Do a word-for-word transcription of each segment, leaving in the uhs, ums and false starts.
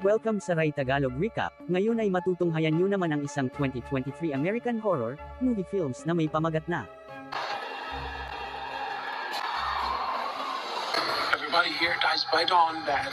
Welcome sa Rai Tagalog Recap. Ngayon ay matutunghayan nyo naman ang isang twenty twenty-three American horror movie films na may pamagat na Everybody here dies by dawn, Dad.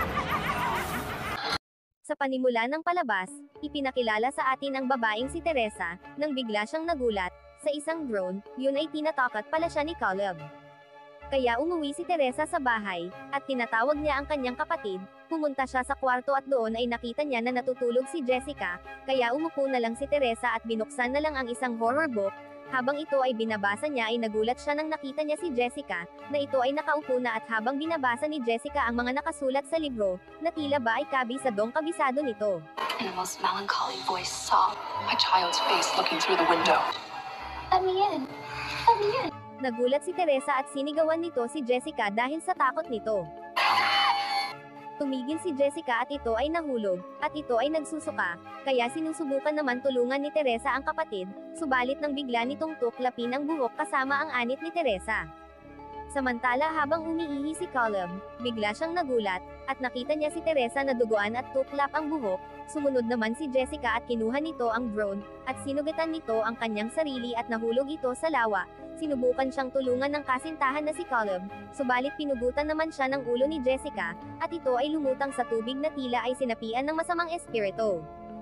Sa panimula ng palabas, ipinakilala sa atin ang babaeng si Teresa, nang bigla siyang nagulat, sa isang drone, yun ay tinatakat pala siya ni Caleb. Kaya umuwi si Teresa sa bahay, at tinatawag niya ang kanyang kapatid, pumunta siya sa kwarto at doon ay nakita niya na natutulog si Jessica, kaya umupo na lang si Teresa at binuksan na lang ang isang horror book. Habang ito ay binabasa niya ay nagulat siya nang nakita niya si Jessica, na ito ay nakaupo na at habang binabasa ni Jessica ang mga nakasulat sa libro, na tila ba ay kabisadong kabisado nito. In the most melancholy voice saw my child's face looking through the window. Let me in. Let me in. Nagulat si Teresa at sinigawan nito si Jessica dahil sa takot nito. Tumigil si Jessica at ito ay nahulog, at ito ay nagsusuka, kaya sinusubukan naman tulungan ni Teresa ang kapatid, subalit nang bigla nitong tuklapin ang buhok kasama ang anit ni Teresa. Samantala habang umiihi si Caleb, bigla siyang nagulat, at nakita niya si Teresa na duguan at tuklap ang buhok. Sumunod naman si Jessica at kinuha nito ang drone, at sinugatan nito ang kanyang sarili at nahulog ito sa lawa. Sinubukan siyang tulungan ng kasintahan na si Caleb, subalit pinugutan naman siya ng ulo ni Jessica, at ito ay lumutang sa tubig na tila ay sinapian ng masamang espiritu.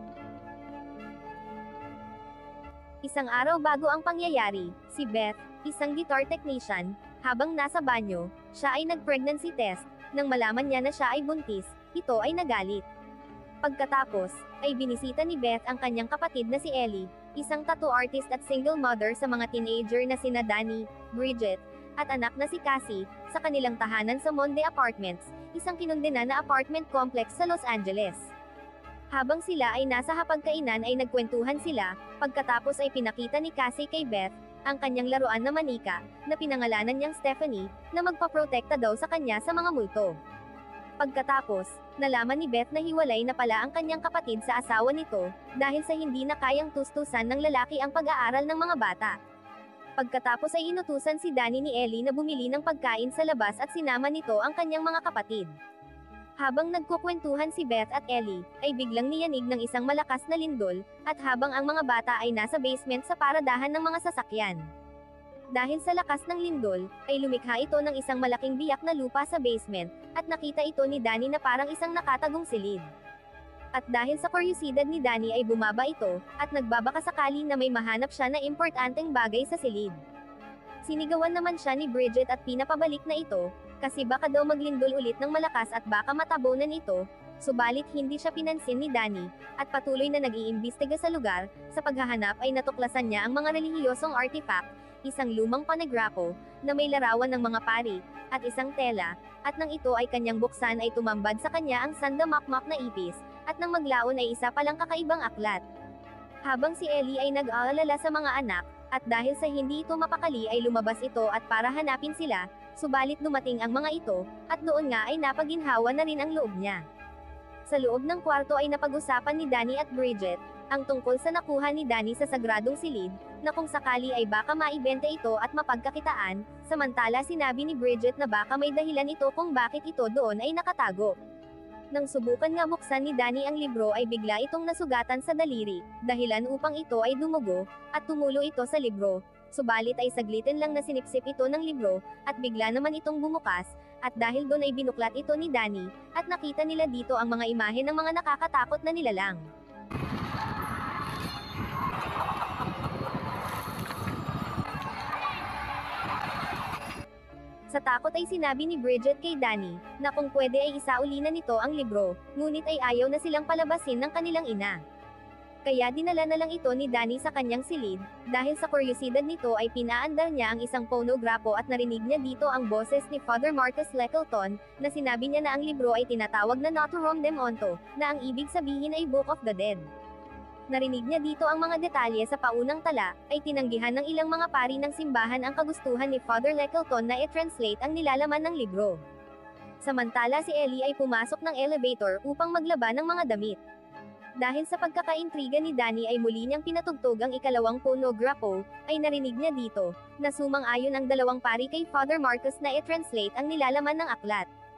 Isang araw bago ang pangyayari, si Beth, isang guitar technician, habang nasa banyo, siya ay nag-pregnancy test. Nang malaman niya na siya ay buntis, ito ay nagalit. Pagkatapos, ay binisita ni Beth ang kanyang kapatid na si Ellie, isang tattoo artist at single mother sa mga teenager na sina Danny, Bridget, at anak na si Cassie, sa kanilang tahanan sa Monde Apartments, isang kinundena na apartment complex sa Los Angeles. Habang sila ay nasa hapagkainan ay nagkwentuhan sila, pagkatapos ay pinakita ni Cassie kay Beth, ang kanyang laruan na manika, na pinangalanan niyang Stephanie, na magpaprotekta daw sa kanya sa mga multo. Pagkatapos, nalaman ni Beth na hiwalay na pala ang kanyang kapatid sa asawa nito, dahil sa hindi na kayang tustusan ng lalaki ang pag-aaral ng mga bata. Pagkatapos ay inutusan si Danny ni Ellie na bumili ng pagkain sa labas at sinama nito ang kanyang mga kapatid. Habang nagkukwentuhan si Beth at Ellie, ay biglang niyanig ng isang malakas na lindol, at habang ang mga bata ay nasa basement sa paradahan ng mga sasakyan. Dahil sa lakas ng lindol, ay lumikha ito ng isang malaking biyak na lupa sa basement, at nakita ito ni Danny na parang isang nakatagong silid. At dahil sa kuryosidad ni Danny ay bumaba ito, at nagbabaka sakali na may mahanap siya na importanteng bagay sa silid. Sinigawan naman siya ni Bridget at pinapabalik na ito, kasi baka daw maglindol ulit ng malakas at baka matabunan ito, subalit hindi siya pinansin ni Danny, at patuloy na nag-iimbestiga sa lugar. Sa paghahanap ay natuklasan niya ang mga relihiyosong artifact, isang lumang panagrapo, na may larawan ng mga pari, at isang tela, at nang ito ay kanyang buksan ay tumambad sa kanya ang sandamakmak na ipis, at nang maglaon ay isa palang kakaibang aklat. Habang si Ellie ay nag-aalala sa mga anak, at dahil sa hindi ito mapakali ay lumabas ito at para hanapin sila, subalit dumating ang mga ito, at doon nga ay napaginhawa na rin ang loob niya. Sa loob ng kwarto ay napag-usapan ni Danny at Bridget, ang tungkol sa nakuha ni Danny sa sagradong silid, na kung sakali ay baka maibenta ito at mapagkakitaan, samantala sinabi ni Bridget na baka may dahilan ito kung bakit ito doon ay nakatago. Nang subukan nga buksan ni Danny ang libro ay bigla itong nasugatan sa daliri, dahilan upang ito ay dumugo, at tumulo ito sa libro. Subalit ay saglitin lang na sinipsip ito ng libro, at bigla naman itong bumukas, at dahil doon ay binuklat ito ni Danny, at nakita nila dito ang mga imahe ng mga nakakatakot na nilalang. Sa takot ay sinabi ni Bridget kay Danny, na kung pwede ay isauli na nito ang libro, ngunit ay ayaw na silang palabasin ng kanilang ina. Kaya dinala na lang ito ni Danny sa kanyang silid, dahil sa kuryosidad nito ay pinaandar niya ang isang ponograpo at narinig niya dito ang boses ni Father Marcus Leckleton, na sinabi niya na ang libro ay tinatawag na Naturom Demonto, na ang ibig sabihin ay Book of the Dead. Narinig niya dito ang mga detalye sa paunang tala, ay tinanggihan ng ilang mga pari ng simbahan ang kagustuhan ni Father Leckleton na i-translate ang nilalaman ng libro. Samantala si Ellie ay pumasok ng elevator upang maglaba ng mga damit. Dahil sa pagkakaintriga ni Danny ay muli niyang pinatugtog ang ikalawang ponograpo, ay narinig niya dito, na sumang-ayon ang dalawang pari kay Father Marcus na i-translate ang nilalaman ng aklat.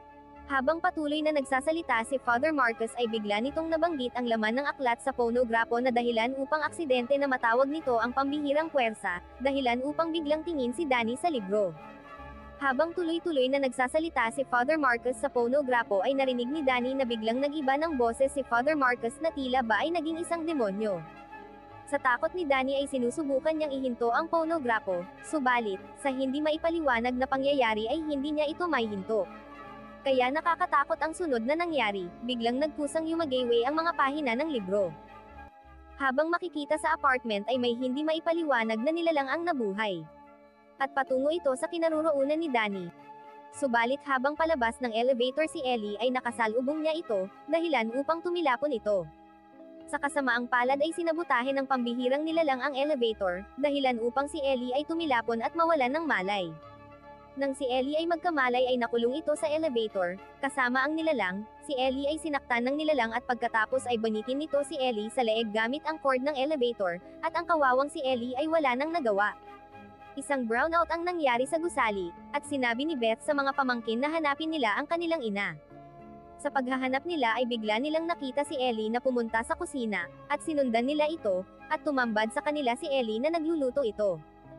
Habang patuloy na nagsasalita si Father Marcus ay bigla nitong nabanggit ang laman ng aklat sa ponograpo na dahilan upang aksidente na matawag nito ang pambihirang puwersa, dahilan upang biglang tingin si Danny sa libro. Habang tuloy-tuloy na nagsasalita si Father Marcus sa ponograpo ay narinig ni Danny na biglang nag-iba ng boses si Father Marcus na tila ba ay naging isang demonyo. Sa takot ni Danny ay sinusubukan niyang ihinto ang ponograpo, subalit, sa hindi maipaliwanag na pangyayari ay hindi niya ito maihinto. Kaya nakakatakot ang sunod na nangyari, biglang nagpusang yumageyway ang mga pahina ng libro. Habang makikita sa apartment ay may hindi maipaliwanag na nilalang ang nabuhay. At patungo ito sa kinaroroonan ni Danny. Subalit habang palabas ng elevator si Ellie ay nakasalubong niya ito, dahilan upang tumilapon ito. Sa kasamaang palad ay sinabutahe ng pambihirang nilalang ang elevator, dahilan upang si Ellie ay tumilapon at mawalan ng malay. Nang si Ellie ay magkamalay ay nakulong ito sa elevator, kasama ang nilalang, si Ellie ay sinaktan ng nilalang at pagkatapos ay banitin nito si Ellie sa leeg gamit ang cord ng elevator, at ang kawawang si Ellie ay wala nang nagawa. Isang brownout ang nangyari sa gusali, at sinabi ni Beth sa mga pamangkin na hanapin nila ang kanilang ina. Sa paghahanap nila ay bigla nilang nakita si Ellie na pumunta sa kusina, at sinundan nila ito, at tumambad sa kanila si Ellie na nagluluto ito.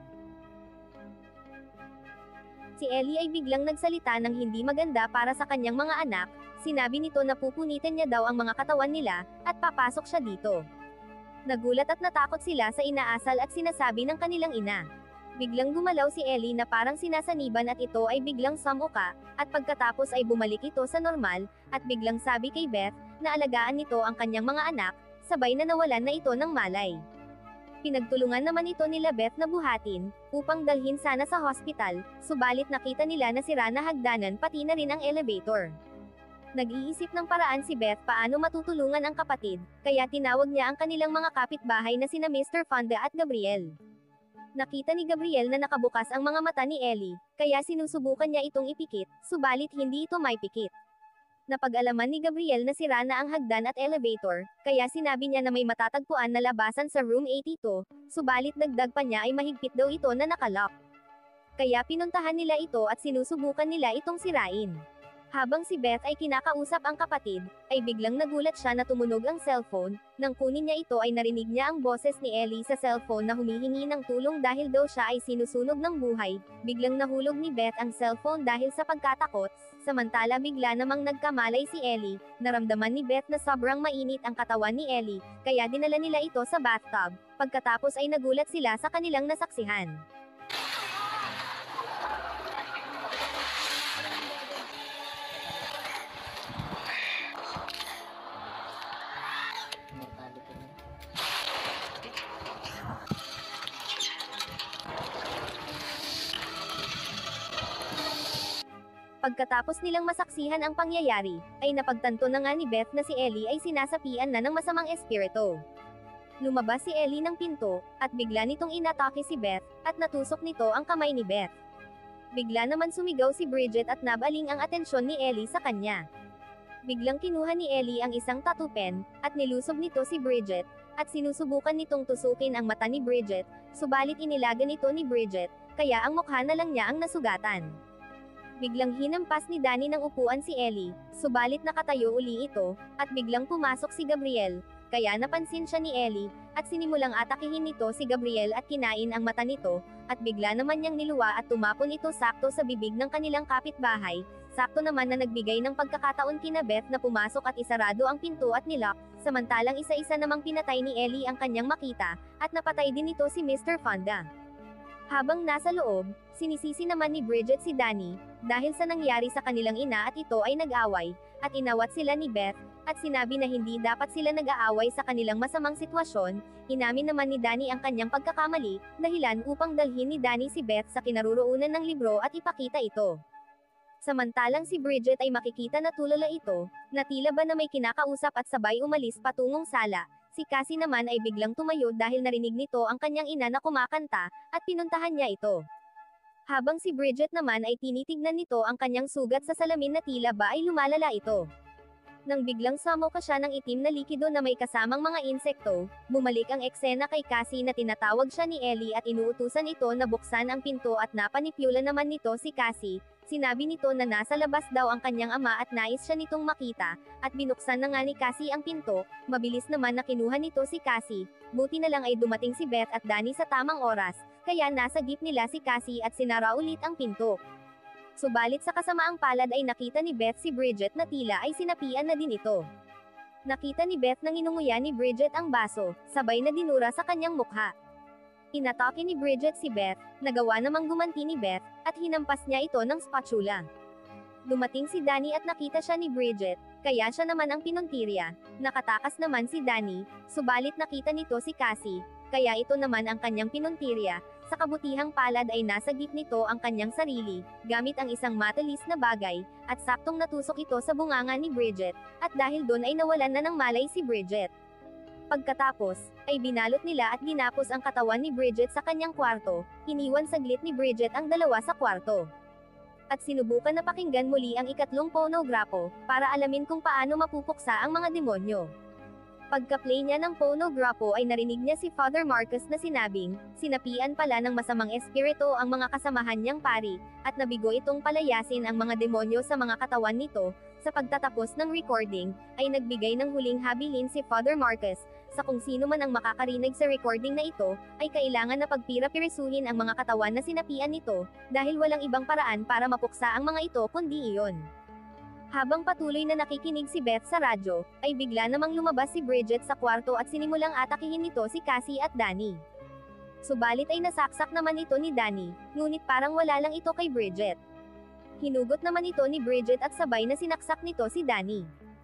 Si Ellie ay biglang nagsalita ng hindi maganda para sa kanyang mga anak, sinabi nito na pupunitin niya daw ang mga katawan nila, at papasok siya dito. Nagulat at natakot sila sa inaasal at sinasabi ng kanilang ina. Biglang gumalaw si Ellie na parang sinasaniban at ito ay biglang samuka, at pagkatapos ay bumalik ito sa normal, at biglang sabi kay Beth, na alagaan nito ang kanyang mga anak, sabay na nawalan na ito ng malay. Pinagtulungan naman ito nila Beth na buhatin, upang dalhin sana sa hospital, subalit nakita nila na sira na hagdanan pati na rin ang elevator. Nag-iisip ng paraan si Beth paano matutulungan ang kapatid, kaya tinawag niya ang kanilang mga kapitbahay na sina Mister Fonda at Gabriel. Nakita ni Gabriel na nakabukas ang mga mata ni Ellie, kaya sinusubukan niya itong ipikit, subalit hindi ito maipikit. Napag-alaman ni Gabriel na sira na ang hagdan at elevator, kaya sinabi niya na may matatagpuan na labasan sa room eighty-two, subalit dagdag pa niya ay mahigpit daw ito na nakalock. Kaya pinuntahan nila ito at sinusubukan nila itong sirain. Habang si Beth ay kinakausap ang kapatid, ay biglang nagulat siya na tumunog ang cellphone. Nang kunin niya ito ay narinig niya ang boses ni Ellie sa cellphone na humihingi ng tulong dahil daw siya ay sinusunog ng buhay. Biglang nahulog ni Beth ang cellphone dahil sa pagkatakot, samantala bigla namang nagkamalay si Ellie. Naramdaman ni Beth na sobrang mainit ang katawan ni Ellie, kaya dinala nila ito sa bathtub. Pagkatapos ay nagulat sila sa kanilang nasaksihan. Pagkatapos nilang masaksihan ang pangyayari, ay napagtanto na nga ni Beth na si Ellie ay sinasapian na ng masamang espiritu. Lumabas si Ellie ng pinto, at bigla nitong inatake si Beth, at natusok nito ang kamay ni Beth. Bigla naman sumigaw si Bridget at nabaling ang atensyon ni Ellie sa kanya. Biglang kinuha ni Ellie ang isang tattoo pen, at nilusob nito si Bridget, at sinusubukan nitong tusukin ang mata ni Bridget, subalit inilagan ito ni Bridget, kaya ang mukha na lang niya ang nasugatan. Biglang hinampas ni Danny ng upuan si Ellie, subalit nakatayo uli ito, at biglang pumasok si Gabriel, kaya napansin siya ni Ellie, at sinimulang atakihin nito si Gabriel at kinain ang mata nito, at bigla naman niyang niluwa at tumapon ito sakto sa bibig ng kanilang kapitbahay, sakto naman na nagbigay ng pagkakataon kina Beth na pumasok at isarado ang pinto at nilock, samantalang isa-isa namang pinatay ni Ellie ang kanyang makita, at napatay din ito si Mister Fonda. Habang nasa loob, sinisisi naman ni Bridget si Danny, dahil sa nangyari sa kanilang ina at ito ay nag-away, at inawat sila ni Beth, at sinabi na hindi dapat sila nag-aaway sa kanilang masamang sitwasyon. Inamin naman ni Danny ang kanyang pagkakamali, dahilan upang dalhin ni Danny si Beth sa kinaroroonan ng libro at ipakita ito. Samantalang si Bridget ay makikita na tulala ito, na tila ba na may kinakausap at sabay umalis patungong sala. Si Cassie naman ay biglang tumayo dahil narinig nito ang kanyang ina na kumakanta, at pinuntahan niya ito. Habang si Bridget naman ay tinitignan nito ang kanyang sugat sa salamin na tila ba ay lumalala ito. Nang biglang samuka siya ng itim na likido na may kasamang mga insekto, bumalik ang eksena kay Cassie na tinatawag siya ni Ellie at inuutusan ito na buksan ang pinto at napanipyula naman nito si Cassie, Sinabi nito na nasa labas daw ang kanyang ama at nais siya nitong makita, at binuksan na nga ni Cassie ang pinto. Mabilis naman na kinuha nito si Cassie, buti na lang ay dumating si Beth at Danny sa tamang oras, kaya nasa jeep nila si Cassie at sinara ulit ang pinto. Subalit sa kasamaang palad ay nakita ni Beth si Bridget na tila ay sinapian na din ito. Nakita ni Beth nang inunguyan ni Bridget ang baso, sabay na dinura sa kanyang mukha. Inatake ni Bridget si Beth, nagawa namang gumanti ni Beth, at hinampas niya ito ng spatula. Dumating si Danny at nakita siya ni Bridget, kaya siya naman ang pinuntirya. Nakatakas naman si Danny, subalit nakita nito si Cassie, kaya ito naman ang kanyang pinuntirya. Sa kabutihang palad ay nasa jeep nito ang kanyang sarili, gamit ang isang matalis na bagay, at saktong natusok ito sa bunganga ni Bridget, at dahil doon ay nawalan na ng malay si Bridget. Pagkatapos, ay binalot nila at ginapos ang katawan ni Bridget sa kanyang kwarto, iniwan saglit ni Bridget ang dalawa sa kwarto. At sinubukan na pakinggan muli ang ikatlong ponograpo, para alamin kung paano mapupuksa ang mga demonyo. Pagka-play niya ng ponograpo ay narinig niya si Father Marcus na sinabing, sinapian pala ng masamang espiritu ang mga kasamahan niyang pari, at nabigo itong palayasin ang mga demonyo sa mga katawan nito. Sa pagtatapos ng recording, ay nagbigay ng huling habilin si Father Marcus, sa kung sino man ang makakarinig sa recording na ito, ay kailangan na pagpira-pirisuhin ang mga katawan na sinapian nito, dahil walang ibang paraan para mapuksa ang mga ito kundi iyon. Habang patuloy na nakikinig si Beth sa radyo, ay bigla namang lumabas si Bridget sa kwarto at sinimulang atakihin nito si Cassie at Danny. Subalit ay nasaksak naman ito ni Danny, ngunit parang wala lang ito kay Bridget. Hinugot naman ito ni Bridget at sabay na sinaksak nito si Danny.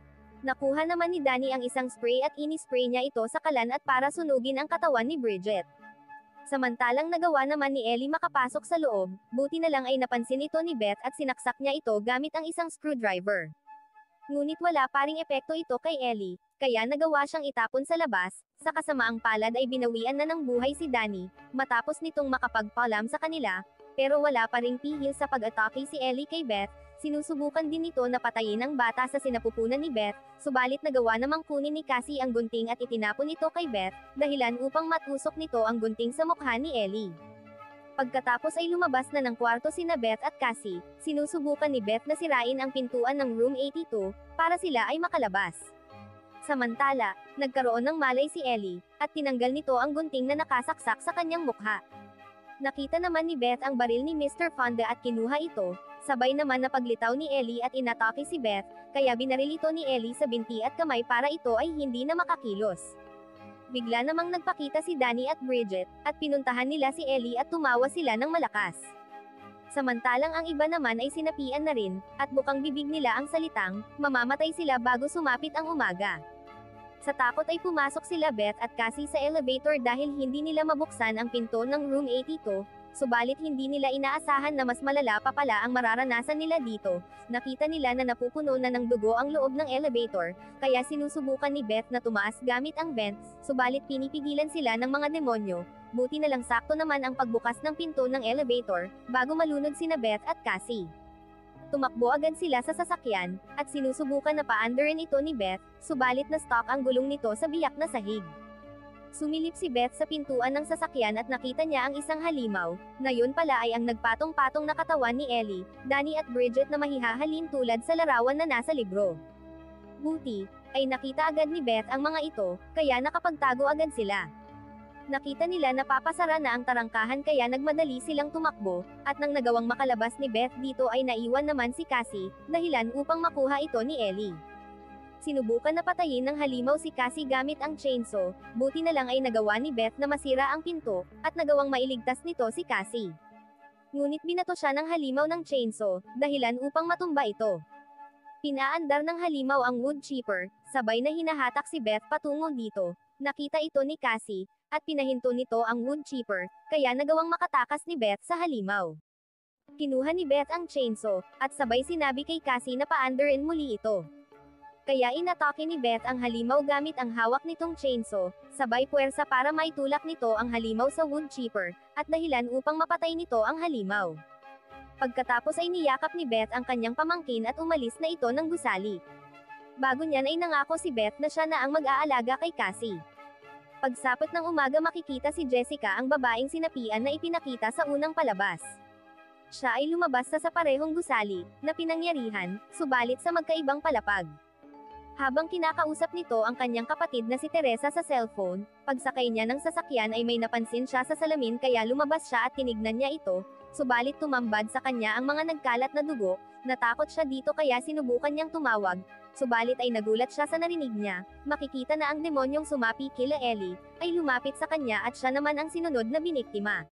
Nakuha naman ni Danny ang isang spray at inispray niya ito sa kalan at para sunugin ang katawan ni Bridget. Samantalang nagawa naman ni Ellie makapasok sa loob, buti na lang ay napansin ito ni Beth at sinaksak niya ito gamit ang isang screwdriver. Ngunit wala pa ring epekto ito kay Ellie, kaya nagawa siyang itapon sa labas. Sa kasamaang palad ay binawian na ng buhay si Danny, matapos nitong makapagpaalam sa kanila, pero wala pa ring pihil sa pag-atake si Ellie kay Beth. Sinusubukan din nito na patayin ang bata sa sinapupunan ni Beth, subalit nagawa namang kunin ni Cassie ang gunting at itinapon ito kay Beth, dahilan upang matusok nito ang gunting sa mukha ni Ellie. Pagkatapos ay lumabas na ng kwarto sina Beth at Cassie, sinusubukan ni Beth na sirain ang pintuan ng room eighty-two, para sila ay makalabas. Samantala, nagkaroon ng malay si Ellie, at tinanggal nito ang gunting na nakasaksak sa kanyang mukha. Nakita naman ni Beth ang baril ni Mister Fonda at kinuha ito, sabay naman na paglitaw ni Ellie at inatake si Beth, kaya binaril ito ni Ellie sa binti at kamay para ito ay hindi na makakilos. Bigla namang nagpakita si Danny at Bridget, at pinuntahan nila si Ellie at tumawa sila ng malakas. Samantalang ang iba naman ay sinapian na rin, at bukang bibig nila ang salitang, mamamatay sila bago sumapit ang umaga. Sa takot ay pumasok sila Beth at Cassie sa elevator dahil hindi nila mabuksan ang pinto ng room eighty-two, subalit hindi nila inaasahan na mas malala pa pala ang mararanasan nila dito. Nakita nila na napupuno na ng dugo ang loob ng elevator, kaya sinusubukan ni Beth na tumaas gamit ang vents, subalit pinipigilan sila ng mga demonyo. Buti na lang sakto naman ang pagbukas ng pinto ng elevator, bago malunod sina Beth at Cassie. Tumakbo agad sila sa sasakyan, at sinusubukan na paandarin ito ni Beth, subalit na stuck ang gulong nito sa biyak na sahig. Sumilip si Beth sa pintuan ng sasakyan at nakita niya ang isang halimaw, na yun pala ay ang nagpatong-patong na katawan ni Ellie, Danny at Bridget na mahihahalin tulad sa larawan na nasa libro. Buti, ay nakita agad ni Beth ang mga ito, kaya nakapagtago agad sila. Nakita nila na papasara na ang tarangkahan kaya nagmadali silang tumakbo, at nang nagawang makalabas ni Beth dito ay naiwan naman si Cassie, dahilan upang makuha ito ni Ellie. Sinubukan na patayin ng halimaw si Cassie gamit ang chainsaw, buti na lang ay nagawa ni Beth na masira ang pinto, at nagawang mailigtas nito si Cassie. Ngunit binato siya ng halimaw ng chainsaw, dahilan upang matumba ito. Pinaandar ng halimaw ang wood chipper, sabay na hinahatak si Beth patungo dito. Nakita ito ni Cassie, at pinahinto nito ang wood chipper, kaya nagawang makatakas ni Beth sa halimaw. Kinuha ni Beth ang chainsaw, at sabay sinabi kay Cassie na paandarin muli ito. Kaya inatake ni Beth ang halimaw gamit ang hawak nitong chainsaw, sabay puwersa para maitulak nito ang halimaw sa wood chipper, at dahilan upang mapatay nito ang halimaw. Pagkatapos ay niyakap ni Beth ang kanyang pamangkin at umalis na ito ng gusali. Bago niyan ay nangako si Beth na siya na ang mag-aalaga kay Cassie. Pagsapit ng umaga makikita si Jessica ang babaeng sinapian na ipinakita sa unang palabas. Siya ay lumabas sa sa parehong gusali, na pinangyarihan, subalit sa magkaibang palapag. Habang kinakausap nito ang kanyang kapatid na si Teresa sa cellphone, pagsakay niya ng sasakyan ay may napansin siya sa salamin kaya lumabas siya at tinignan niya ito, subalit tumambad sa kanya ang mga nagkalat na dugo, natakot siya dito kaya sinubukan niyang tumawag, subalit ay nagulat siya sa narinig niya, makikita na ang demonyong sumapi kila Ellie, ay lumapit sa kanya at siya naman ang sinunod na biniktima.